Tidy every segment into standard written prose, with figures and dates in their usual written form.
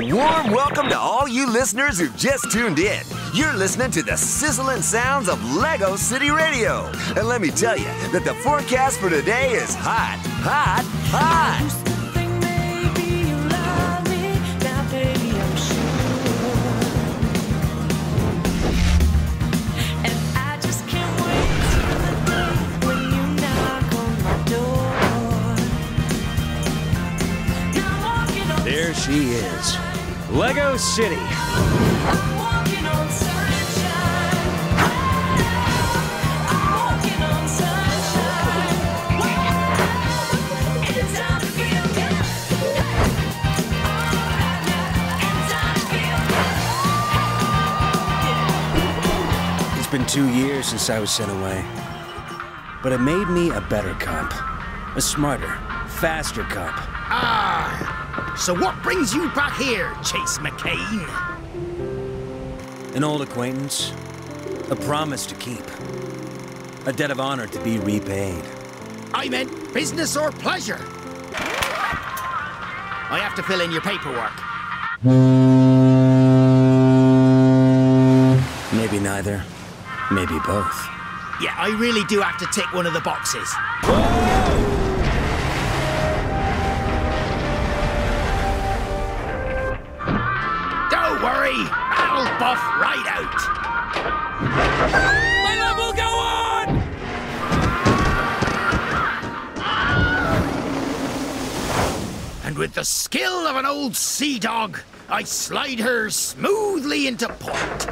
warm welcome to all you listeners who just tuned in. You're listening to the sizzling sounds of LEGO City Radio. And let me tell you that the forecast for today is hot, hot, hot. There she is, LEGO City. It's been 2 years since I was sent away, but it made me a better cop, a smarter, faster cop. So what brings you back here, Chase McCain? An old acquaintance, a promise to keep, a debt of honor to be repaid. I meant business or pleasure. I have to fill in your paperwork. Maybe neither, maybe both. Yeah, I really do have to tick one of the boxes. Don't worry, I'll buff right out. My love will go on! And with the skill of an old sea dog, I slide her smoothly into port.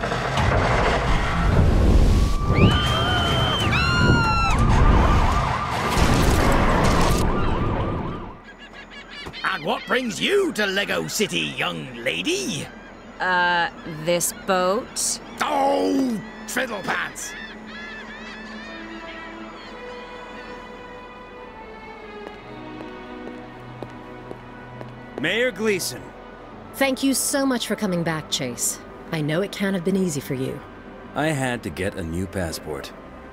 And what brings you to LEGO City, young lady? This boat? Oh, fiddlepants! Mayor Gleason. Thank you so much for coming back, Chase. I know it can't have been easy for you. I had to get a new passport.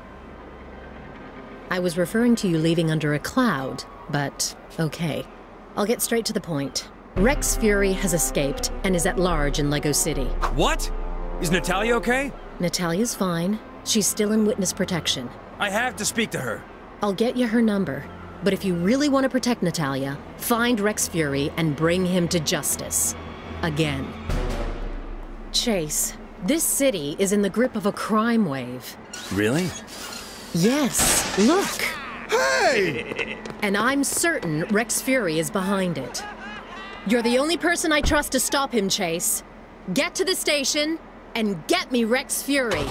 I was referring to you leaving under a cloud, but okay. I'll get straight to the point. Rex Fury has escaped and is at large in LEGO City. What? Is Natalia okay? Natalia's fine. She's still in witness protection. I have to speak to her. I'll get you her number. But if you really want to protect Natalia, find Rex Fury and bring him to justice. Again. Chase, this city is in the grip of a crime wave. Really? Yes, look! Hey! And I'm certain Rex Fury is behind it. You're the only person I trust to stop him, Chase. Get to the station and get me Rex Fury.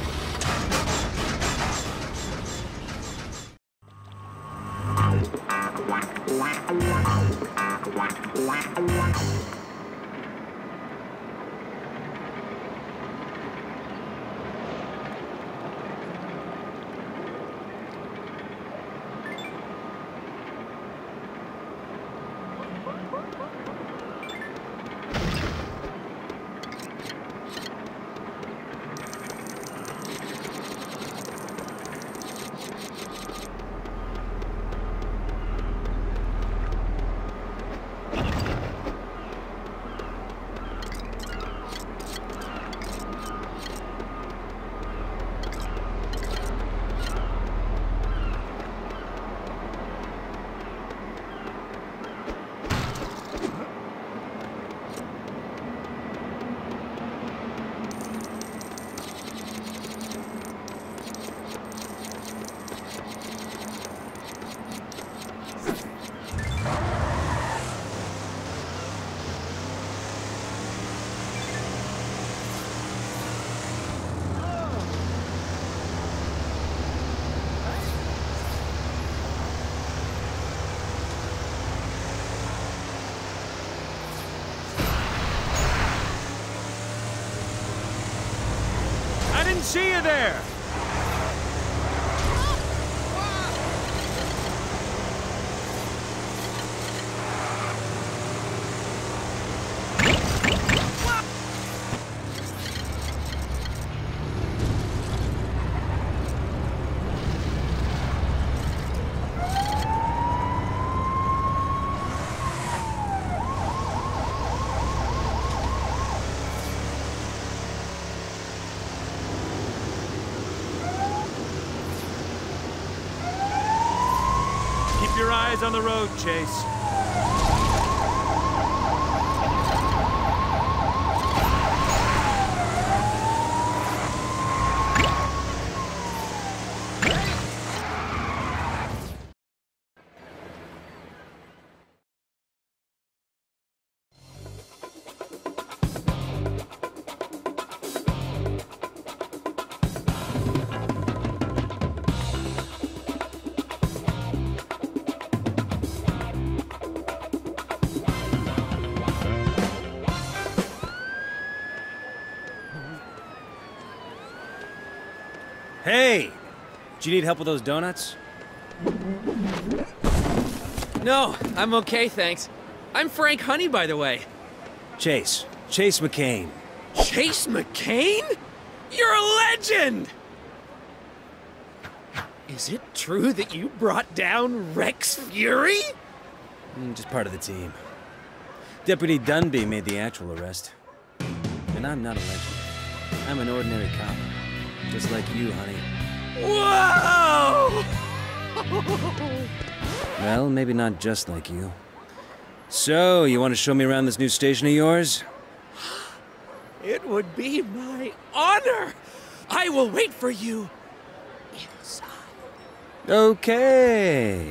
See you there! Keep your eyes on the road, Chase. Hey! Do you need help with those donuts? No, I'm okay, thanks. I'm Frank Honey, by the way. Chase McCain. Chase McCain? You're a legend! Is it true that you brought down Rex Fury? Just part of the team. Deputy Dunby made the actual arrest. And I'm not a legend. I'm an ordinary cop. Just like you, honey. Whoa! Well, maybe not just like you. So, you want to show me around this new station of yours? It would be my honor! I will wait for you inside. Okay.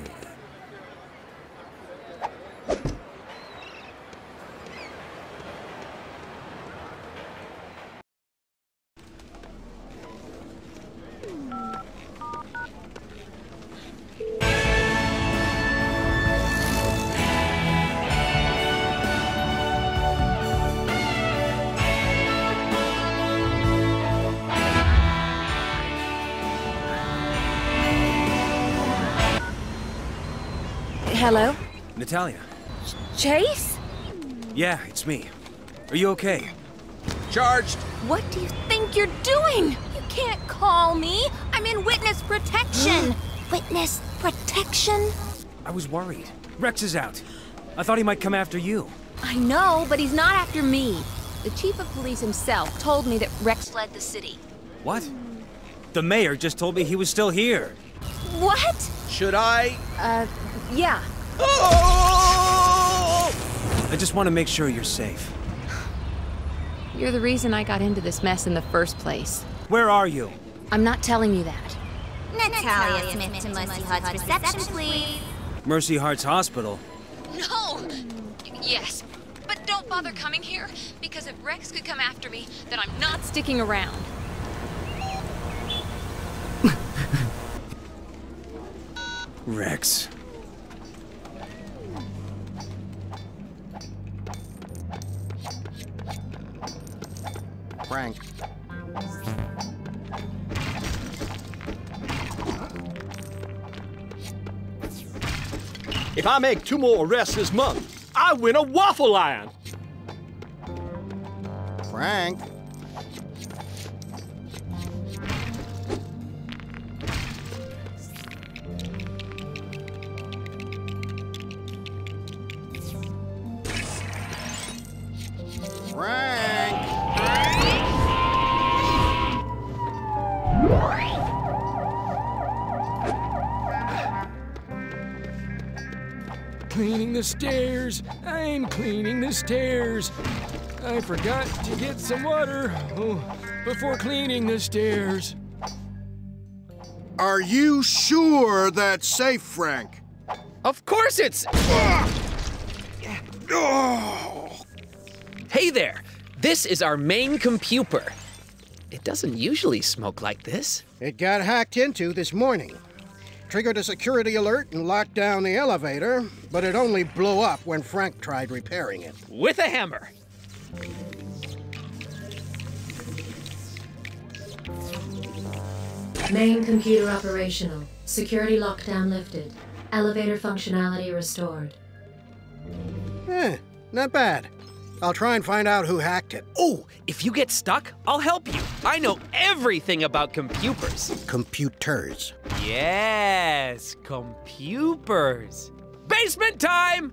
Hello? Natalia. Chase? Yeah, it's me. Are you okay? Charged. What do you think you're doing? You can't call me. I'm in witness protection. Witness protection? I was worried. Rex is out. I thought he might come after you. I know, but he's not after me. The chief of police himself told me that Rex fled the city. What? The mayor just told me he was still here. What? Should I? Yeah. Oh! I just want to make sure you're safe. You're the reason I got into this mess in the first place. Where are you? I'm not telling you that. Natalia Smith to Mercy Hut's reception, please. Mercy Heart's Hospital. No! Yes, but don't bother coming here, because if Rex could come after me, then I'm not sticking around. Rex. Frank. If I make 2 more arrests this month, I win a waffle iron. Frank. Frank. Cleaning the stairs. I'm cleaning the stairs. I forgot to get some water before cleaning the stairs. Are you sure that's safe, Frank? Of course it's... Hey there! This is our main computer. It doesn't usually smoke like this. It got hacked into this morning. Triggered a security alert and locked down the elevator, but it only blew up when Frank tried repairing it. With a hammer. Main computer operational. Security lockdown lifted. Elevator functionality restored. Not bad. I'll try and find out who hacked it. Oh, if you get stuck, I'll help you. I know everything about computers. Computers. Yes, computers. Basement time!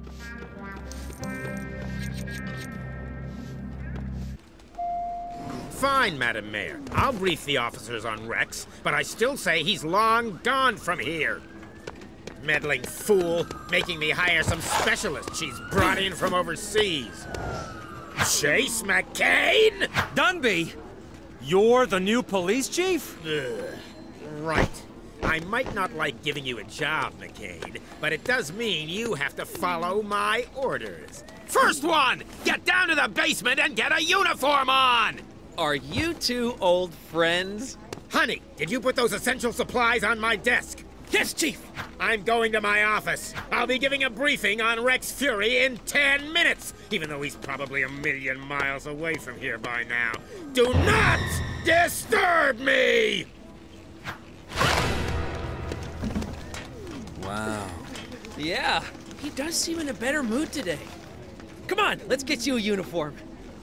Fine, Madam Mayor. I'll brief the officers on Rex, but I still say he's long gone from here. meddling fool, making me hire some specialist she's brought in from overseas. Chase McCain? Dunby! You're the new police chief? Right. I might not like giving you a job, McCain, but it does mean you have to follow my orders. First one! Get down to the basement and get a uniform on! Are you two old friends? Honey, did you put those essential supplies on my desk? Yes, Chief! I'm going to my office. I'll be giving a briefing on Rex Fury in 10 minutes, even though he's probably a million miles away from here by now. Do not disturb me! Wow. Yeah, he does seem in a better mood today. Come on, let's get you a uniform.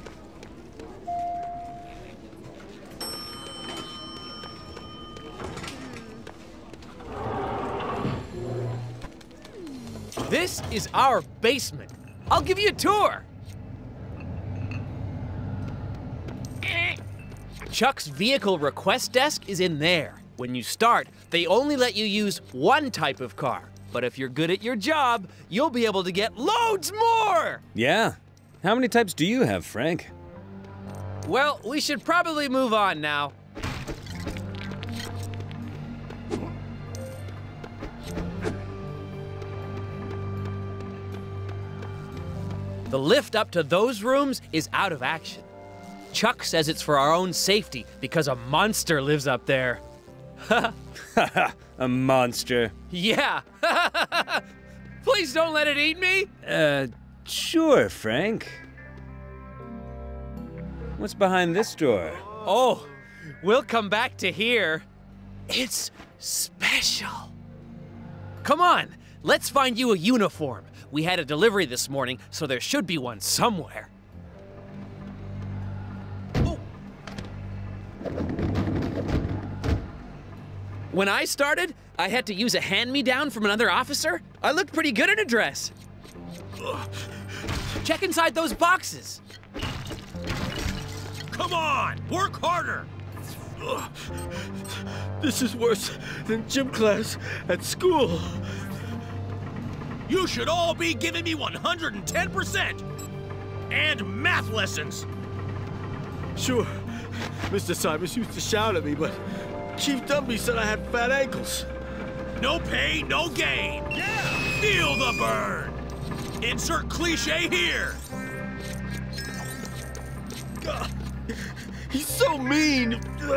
This is our basement. I'll give you a tour. Chuck's vehicle request desk is in there. When you start, they only let you use one type of car. But if you're good at your job, you'll be able to get loads more! Yeah. How many types do you have, Frank? Well, we should probably move on now. The lift up to those rooms is out of action. Chuck says it's for our own safety because a monster lives up there. A monster. Yeah. Please don't let it eat me. Sure, Frank. What's behind this door? Oh, we'll come back to here. It's special. Come on, let's find you a uniform. We had a delivery this morning, so there should be one somewhere. Oh. When I started, I had to use a hand-me-down from another officer. I looked pretty good in a dress. Check inside those boxes. Come on, work harder. This is worse than gym class at school. You should all be giving me 110%. And math lessons. Sure, Mr. Simons used to shout at me, but Chief Dunby said I had fat ankles. No pain, no gain. Yeah. Feel the burn. Insert cliche here. He's so mean.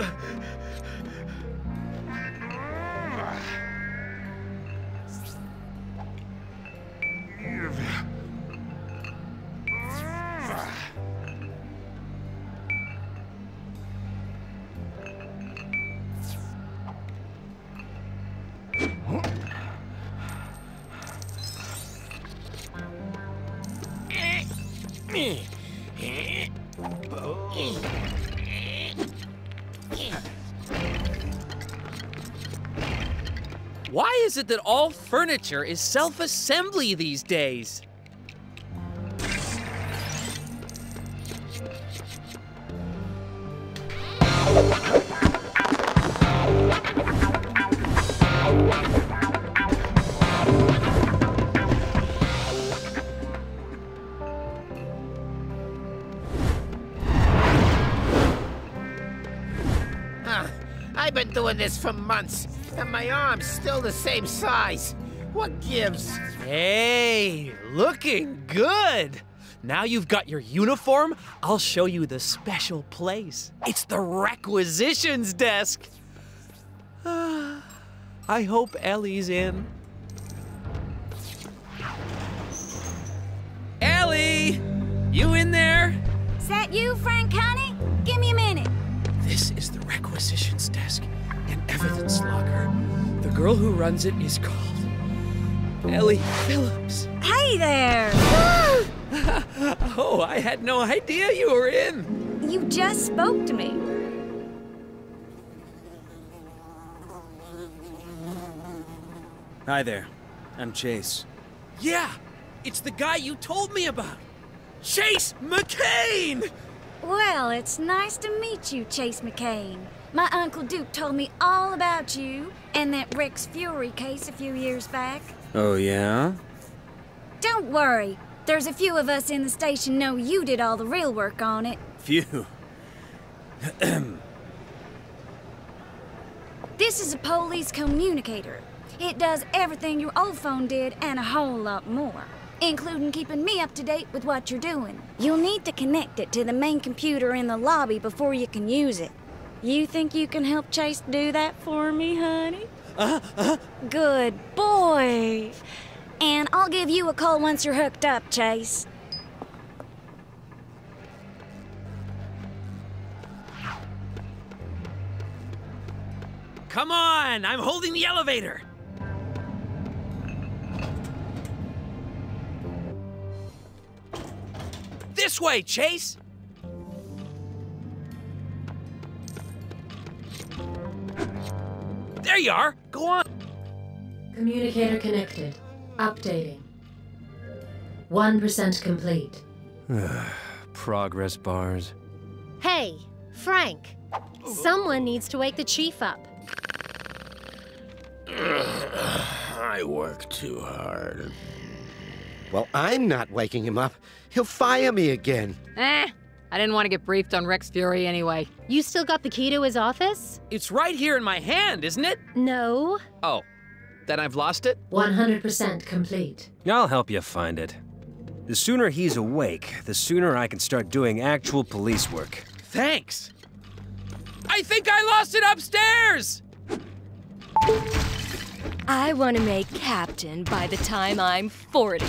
Why is it that all furniture is self-assembly these days? I've been doing this for months, and my arm's still the same size. What gives? Hey, looking good. Now you've got your uniform, I'll show you the special place. It's the requisitions desk. I hope Ellie's in. Ellie! You in there? Is that you, Frank County? Give me a minute. This is the requisitions desk and evidence locker. The girl who runs it is called Ellie Phillips. Hey there! Oh, I had no idea you were in. You just spoke to me. Hi there. I'm Chase. Yeah, it's the guy you told me about. Chase McCain! Well, it's nice to meet you, Chase McCain. My Uncle Duke told me all about you and that Rex Fury case a few years back. Oh, yeah? Don't worry. There's a few of us in the station know you did all the real work on it. Phew. This is a police communicator. It does everything your old phone did and a whole lot more, including keeping me up to date with what you're doing. You'll need to connect it to the main computer in the lobby before you can use it. You think you can help Chase do that for me, honey? Good boy. And I'll give you a call once you're hooked up, Chase. Come on, I'm holding the elevator. This way, Chase. There you are. Go on. Communicator connected. Updating. 1% complete. Progress bars. Hey, Frank. Someone needs to wake the chief up. I work too hard. Well, I'm not waking him up. He'll fire me again. I didn't want to get briefed on Rex Fury anyway. You still got the key to his office? It's right here in my hand, isn't it? No. Oh, then I've lost it? 100% complete. I'll help you find it. The sooner he's awake, the sooner I can start doing actual police work. Thanks. I think I lost it upstairs! I want to make captain by the time I'm 40.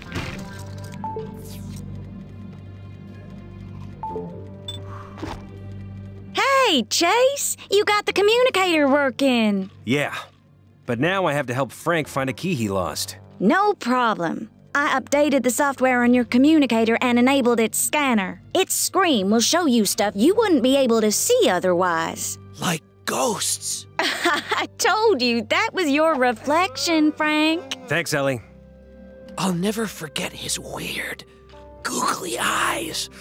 Hey, Chase! You got the communicator working. Yeah, but now I have to help Frank find a key he lost. No problem. I updated the software on your communicator and enabled its scanner. Its screen will show you stuff you wouldn't be able to see otherwise. Like ghosts. I told you, that was your reflection, Frank. Thanks, Ellie. I'll never forget his weird, googly eyes.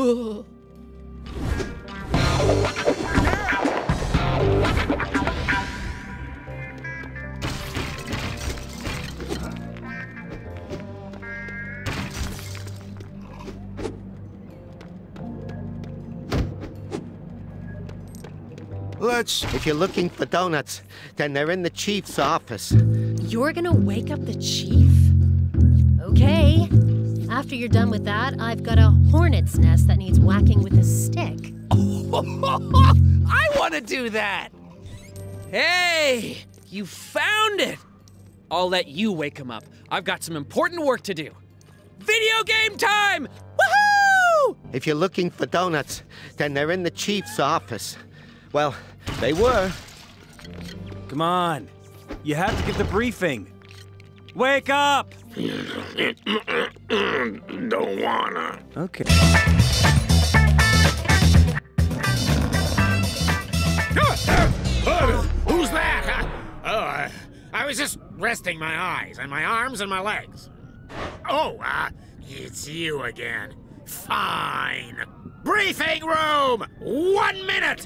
If you're looking for donuts, then they're in the chief's office. You're gonna wake up the chief? Okay. After you're done with that, I've got a hornet's nest that needs whacking with a stick. I want to do that! Hey, you found it! I'll let you wake him up. I've got some important work to do. Video game time! Woohoo! If you're looking for donuts, then they're in the chief's office. Well, they were. Come on. You have to get the briefing. Wake up! Don't wanna. Okay. Who's that? I was just resting my eyes and my arms and my legs. Oh, it's you again. Fine. Briefing room! 1 minute!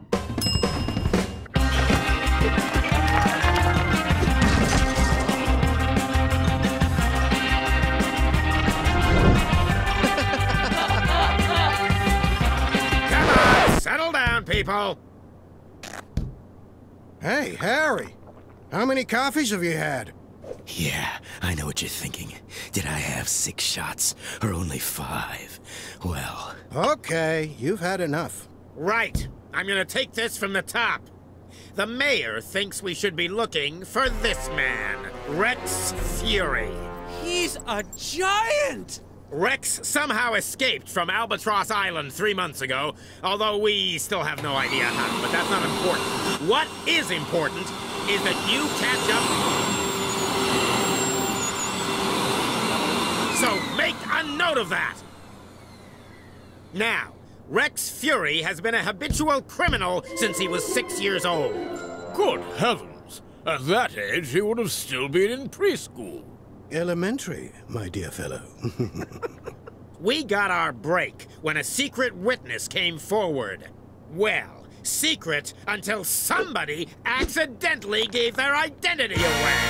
Settle down, people. Hey, Harry. How many coffees have you had? Yeah, I know what you're thinking. Did I have 6 shots or only 5? Well... Okay, you've had enough. Right. I'm gonna take this from the top. The mayor thinks we should be looking for this man, Rex Fury. He's a giant! Rex somehow escaped from Albatross Island 3 months ago, although we still have no idea how, but that's not important. What is important is that you catch up. So make a note of that! Now, Rex Fury has been a habitual criminal since he was 6 years old. Good heavens! At that age, he would have still been in preschool. Elementary, my dear fellow. We got our break when a secret witness came forward. Well, secret until somebody accidentally gave their identity away.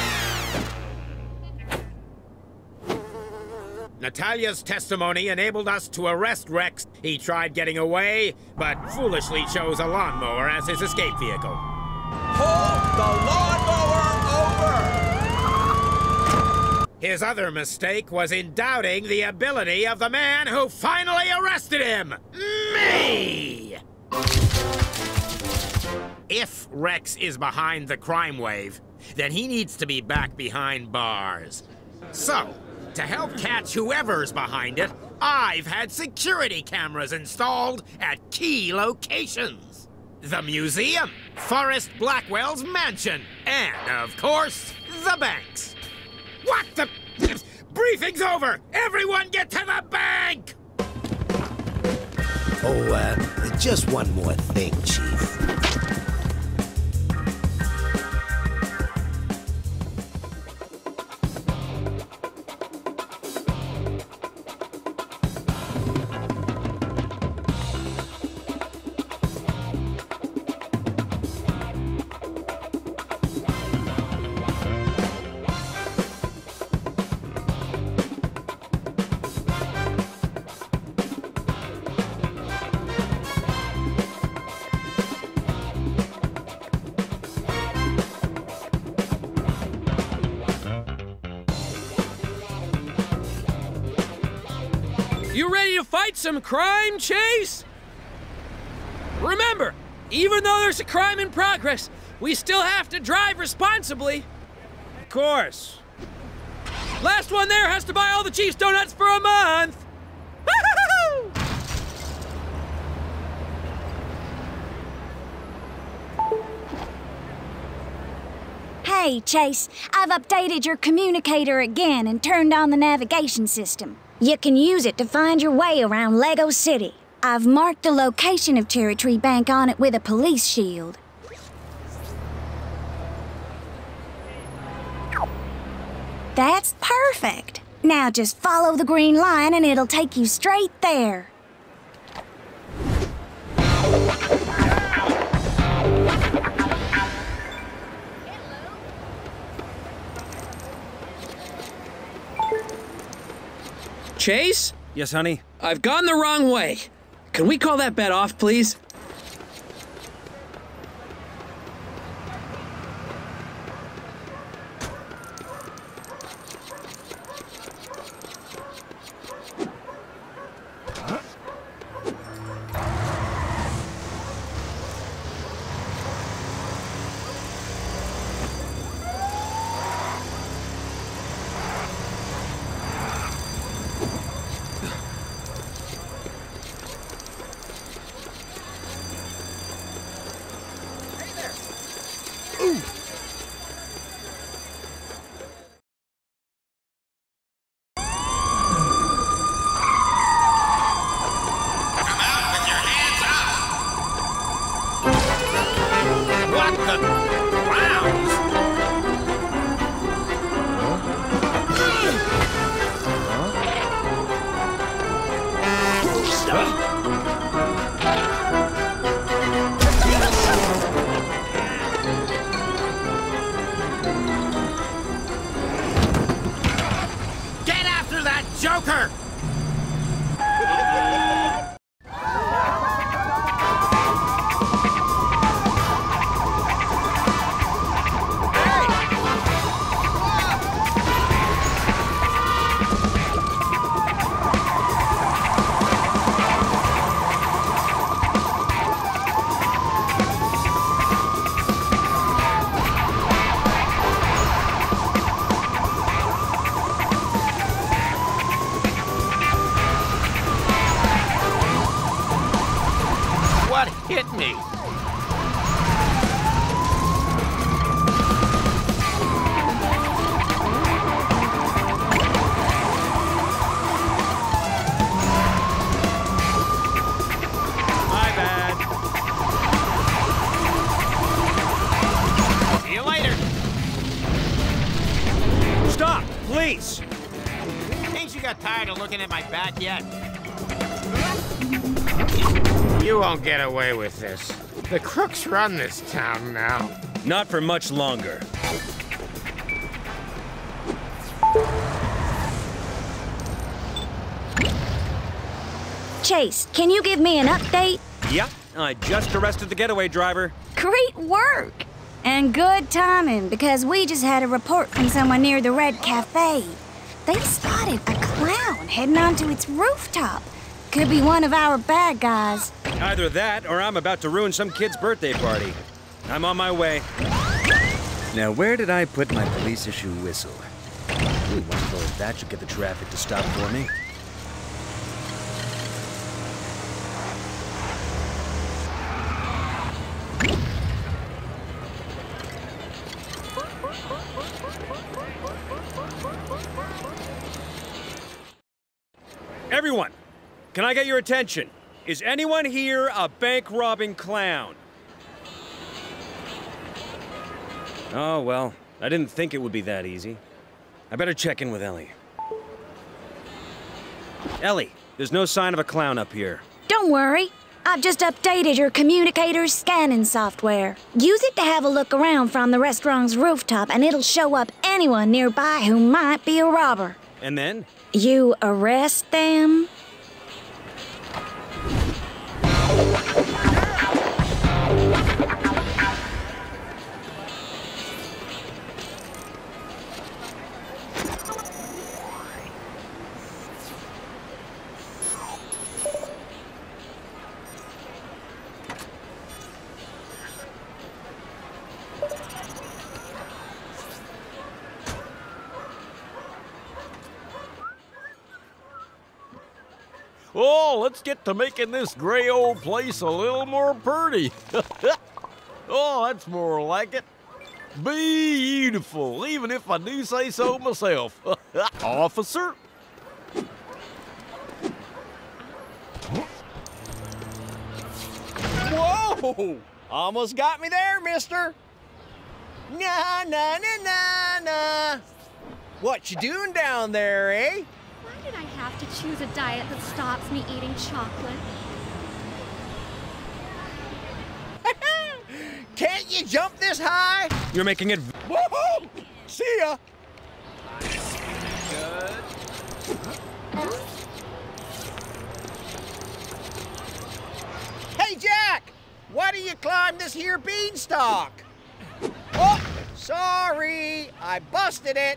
Natalia's testimony enabled us to arrest Rex. He tried getting away, but foolishly chose a lawnmower as his escape vehicle. Pull the lawnmower over! His other mistake was in doubting the ability of the man who finally arrested him, me! If Rex is behind the crime wave, then he needs to be back behind bars. So, to help catch whoever's behind it, I've had security cameras installed at key locations. The museum, Forrest Blackwell's mansion, and, of course, the banks. What the... Briefing's over! Everyone get to the bank! Oh, just one more thing, Chief. You ready to fight some crime, Chase? Remember, even though there's a crime in progress, we still have to drive responsibly. Of course. Last one there has to buy all the Chief's donuts for a month. Hey, Chase, I've updated your communicator again and turned on the navigation system. You can use it to find your way around LEGO City. I've marked the location of Cherry Tree Bank on it with a police shield. That's perfect. Now just follow the green line and it'll take you straight there. Chase? Yes, honey? I've gone the wrong way. Can we call that bet off, please? Get after that Joker! What hit me? My bad. See you later. Stop, please! Ain't you got tired of looking at my back yet? You won't get away with this. The crooks run this town now. Not for much longer. Chase, can you give me an update? Yep, I just arrested the getaway driver. Great work! And good timing, because we just had a report from someone near the Red Cafe. They spotted a clown heading onto its rooftop. Could be one of our bad guys. Either that, or I'm about to ruin some kid's birthday party. I'm on my way. Now, where did I put my police-issue whistle? Ooh, wonder if that should get the traffic to stop for me. Everyone, can I get your attention? Is anyone here a bank-robbing clown? Oh, well, I didn't think it would be that easy. I better check in with Ellie. Ellie, there's no sign of a clown up here. Don't worry. I've just updated your communicator's scanning software. Use it to have a look around from the restaurant's rooftop, and it'll show up anyone nearby who might be a robber. And then? You arrest them. Oh, let's get to making this gray old place a little more pretty. Oh, that's more like it. Beautiful, even if I do say so myself. Officer? Whoa! Almost got me there, mister. Na na na na na. What you doing down there, eh? Why did I have to choose a diet that stops me eating chocolate? Can't you jump this high? You're making it... Woohoo! See ya! Hey, Jack! Why do you climb this here beanstalk? Oh, sorry! I busted it!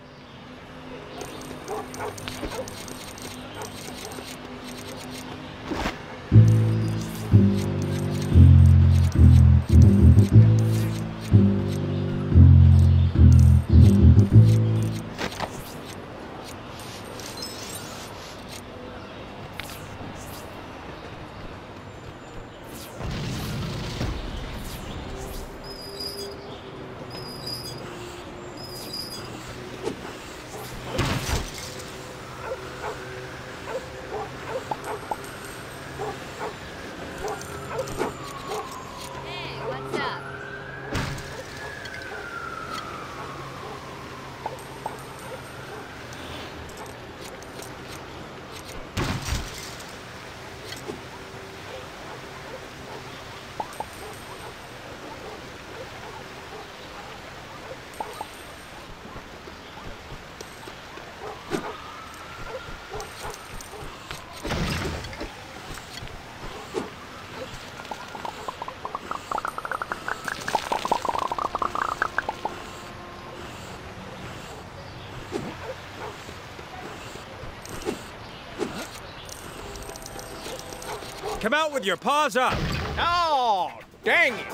Come out with your paws up! Oh, dang it!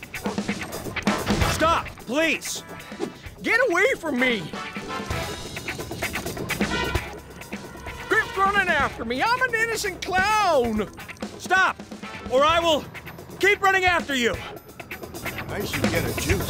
Stop, please! Get away from me! Quit running after me! I'm an innocent clown! Stop! Or I will keep running after you! I should get a juice.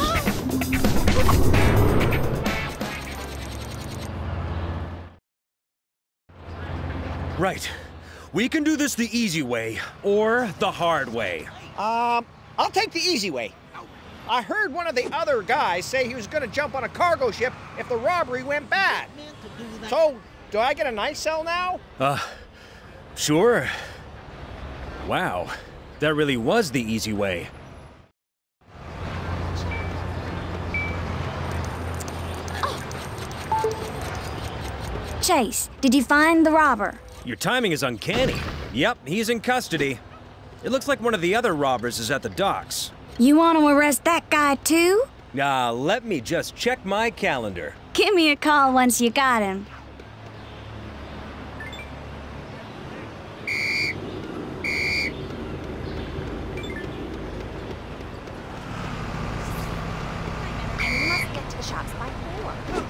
Right. We can do this the easy way, or the hard way. I'll take the easy way. I heard one of the other guys say he was gonna jump on a cargo ship if the robbery went bad. So, do I get a night cell now? Sure. Wow. That really was the easy way. Chase, did you find the robber? Your timing is uncanny. Yep, he's in custody. It looks like one of the other robbers is at the docks. You want to arrest that guy too? Let me just check my calendar. Give me a call once you got him. I must get to the shops by 4.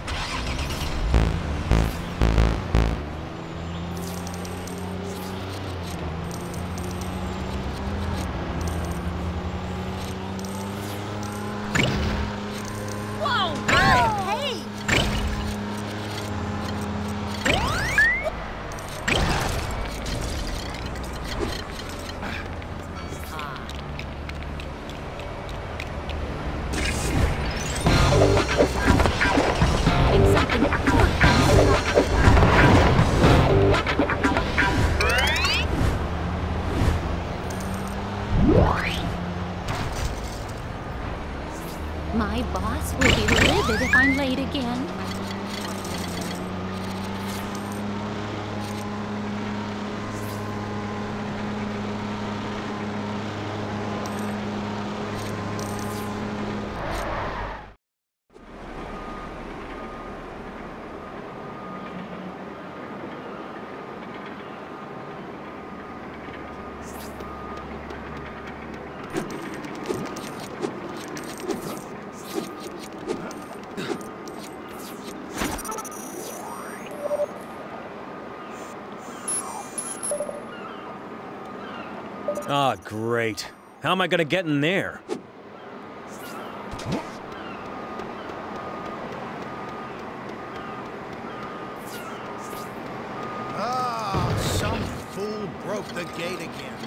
My boss will be livid if I'm late again. Ah, great. How am I gonna get in there? Some fool broke the gate again.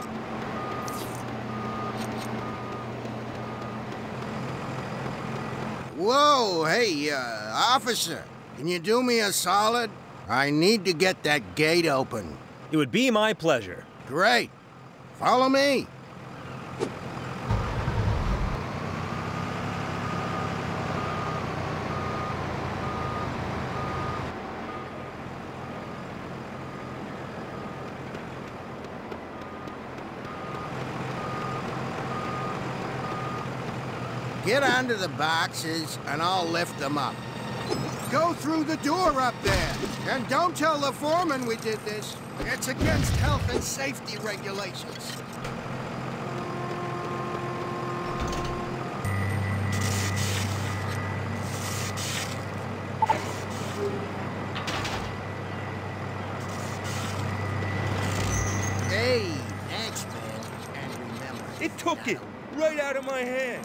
Whoa, hey, officer, can you do me a solid? I need to get that gate open. It would be my pleasure. Great. Follow me. Get onto the boxes, and I'll lift them up. Go through the door up there. And don't tell the foreman we did this. It's against health and safety regulations. Hey, thanks, man. And remember... It took it right out of my hand.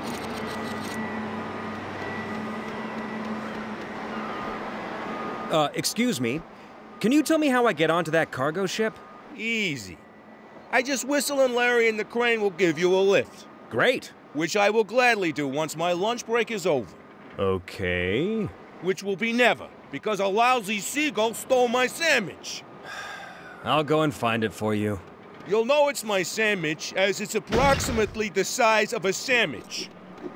Excuse me. Can you tell me how I get onto that cargo ship? Easy. I just whistle and Larry and the crane will give you a lift. Great. Which I will gladly do once my lunch break is over. Okay. Which will be never, because a lousy seagull stole my sandwich. I'll go and find it for you. You'll know it's my sandwich, as it's approximately the size of a sandwich.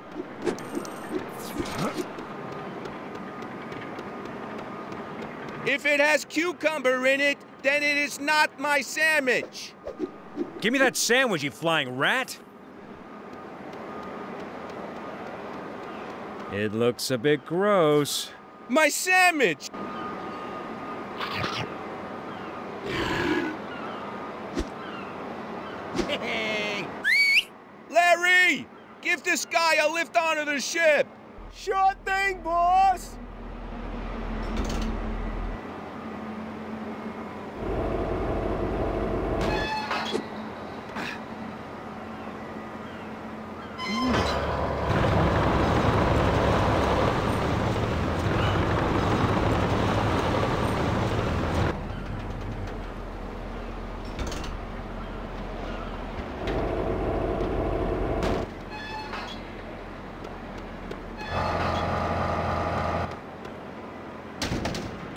If it has cucumber in it, then it is not my sandwich. Give me that sandwich, you flying rat! It looks a bit gross. My sandwich! Larry! Give this guy a lift onto the ship! Sure thing, boss!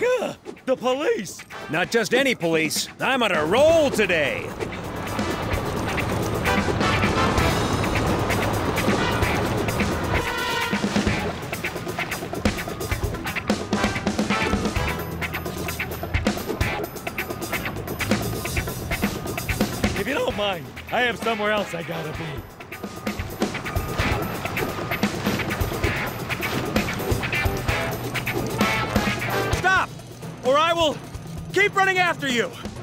The police! Not just any police. I'm on a roll today. line. I have somewhere else I gotta be. Stop! Or I will keep running after you!